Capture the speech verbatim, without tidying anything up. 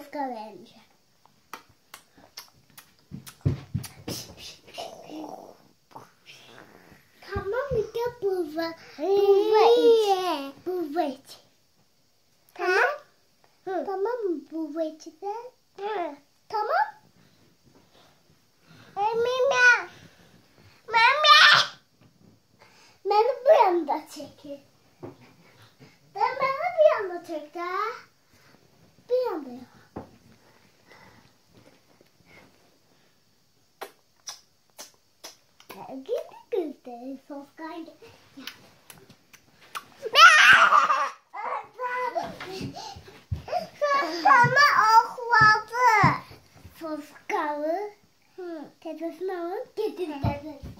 Sofka vereceğim. Tamam mı? Gel buva. Buva iç. Buva iç. Tamam. Hı. Tamam mı? Buva iç de. Hı. Tamam. Mama. Mama. Beni bir anda çekin. Ben beni bir anda çek de. Bir anda yap. Gidi güzel Sofka'ydı. Sofka'mı okladı. Sofka'lı tepesine alıp getirdi.